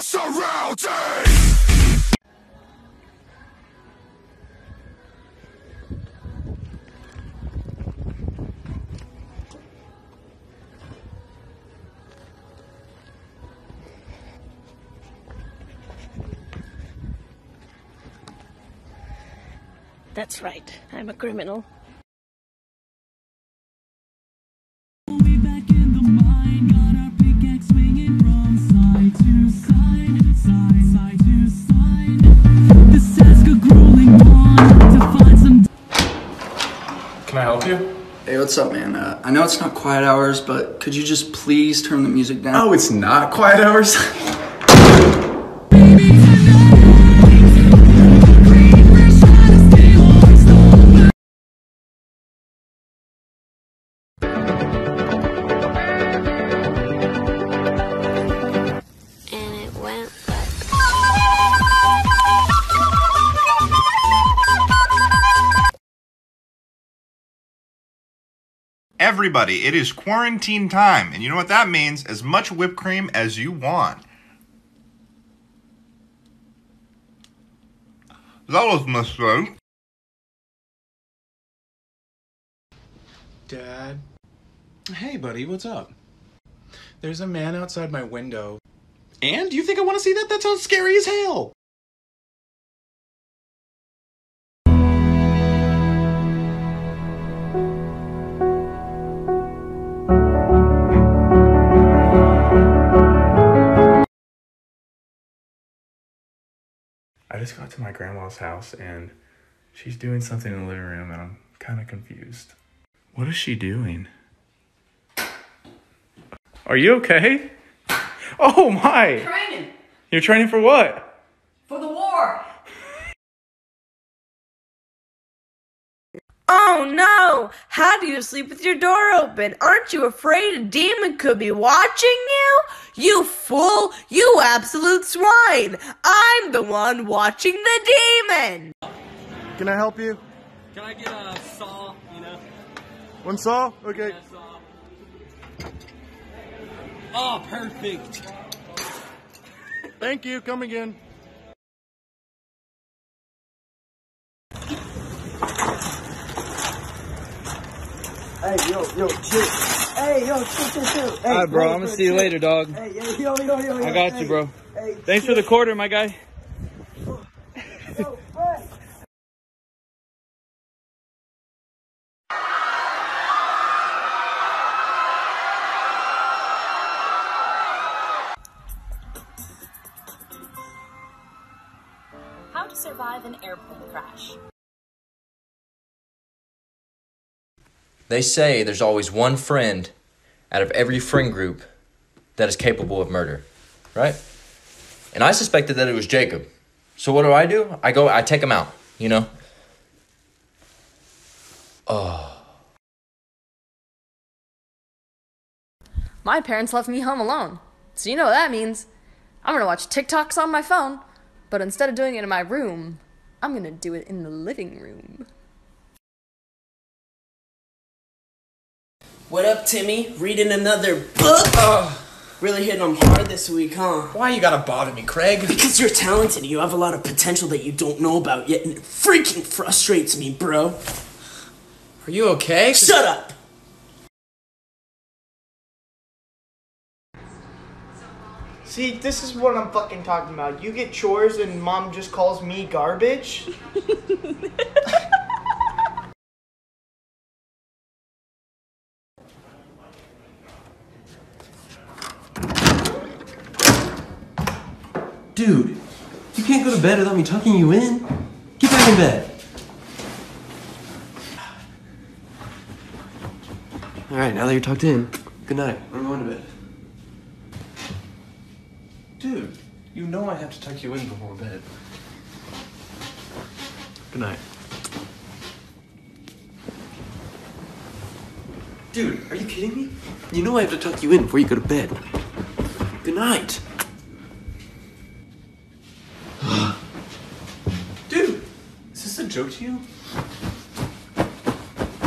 surrounding! That's right, I'm a criminal. Can I help you? Hey, what's up, man? I know it's not quiet hours, but could you just please turn the music down? Oh, it's not quiet hours? Everybody, it is quarantine time, and you know what that means? As much whipped cream as you want. That was a mistake. Dad? Hey, buddy, what's up? There's a man outside my window. And? Do you think I want to see that? That sounds scary as hell! I just got to my grandma's house and she's doing something in the living room and I'm kind of confused. What is she doing? Are you okay? Oh my! Training! You're training for what? For the war! Oh no! How do you sleep with your door open? Aren't you afraid a demon could be watching you? You fool! You absolute swine! I'm the one watching the demon! Can I help you? Can I get a saw, you know? One saw? Okay. Yeah, saw. Oh, perfect! Thank you, come again. Hey, yo, chill. Hey, yo, chill. Hey, alright, bro, I'm gonna see you later, dog. Hey, yo. I got you, bro. Hey, thanks for the quarter, my guy. Yo, Brett. How to survive an airplane crash. They say there's always one friend out of every friend group that is capable of murder, right? And I suspected that it was Jacob. So what do? I take him out, you know? Oh. My parents left me home alone. So you know what that means. I'm gonna watch TikToks on my phone, but instead of doing it in my room, I'm gonna do it in the living room. What up, Timmy? Reading another book? Really hitting them hard this week, huh? Why you gotta bother me, Craig? Because you're talented. You have a lot of potential that you don't know about yet, and it freaking frustrates me, bro. Are you okay? Shut up! See, this is what I'm fucking talking about. You get chores and mom just calls me garbage? Dude, you can't go to bed without me tucking you in. Get back in bed. Alright, now that you're tucked in, good night. I'm going to bed. Dude, you know I have to tuck you in before bed. Good night. Dude, are you kidding me? You know I have to tuck you in before you go to bed. Good night. Dude, is this a joke to you?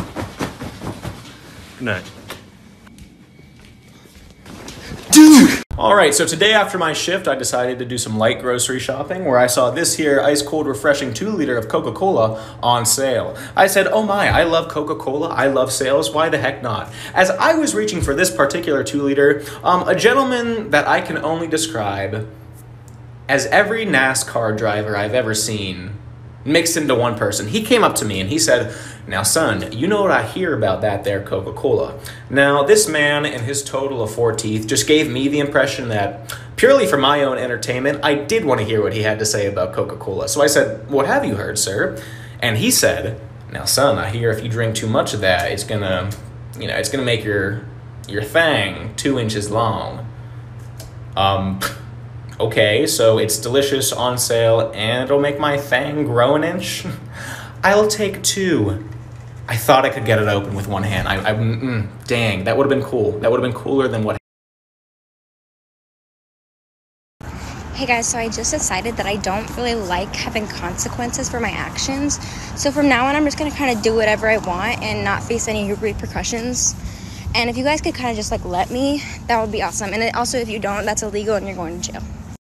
Good night. Dude! Alright, so today after my shift, I decided to do some light grocery shopping where I saw this here ice cold refreshing 2-liter of Coca-Cola on sale. I said, oh my, I love Coca-Cola, I love sales, why the heck not? As I was reaching for this particular 2-liter, a gentleman that I can only describe as every NASCAR driver I've ever seen mixed into one person. He came up to me and he said, now son, you know what I hear about that there Coca-Cola. Now this man and his total of 4 teeth just gave me the impression that purely for my own entertainment, I did want to hear what he had to say about Coca-Cola. So I said, what have you heard, sir? And he said, now son, I hear if you drink too much of that, it's gonna make your thang 2 inches long. Okay, so it's delicious, on sale, and it'll make my thang grow an inch? I'll take 2. I thought I could get it open with one hand. Dang, that would have been cool. That would have been cooler than what... Hey guys, so I just decided that I don't really like having consequences for my actions. So from now on, I'm just gonna kind of do whatever I want and not face any repercussions. And if you guys could kind of just like let me, that would be awesome. And also if you don't, that's illegal and you're going to jail.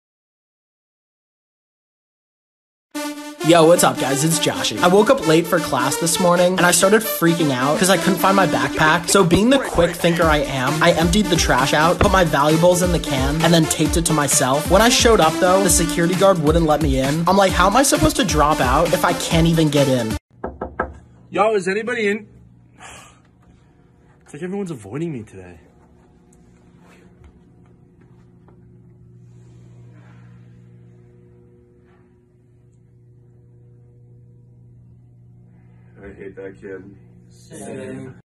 Yo, what's up guys, it's Joshy. I woke up late for class this morning and I started freaking out because I couldn't find my backpack. So being the quick thinker I am, I emptied the trash out, put my valuables in the can, and then taped it to myself. When I showed up though, the security guard wouldn't let me in. I'm like, how am I supposed to drop out if I can't even get in? Yo, is anybody in? It's like everyone's avoiding me today. I hate that kid. Same.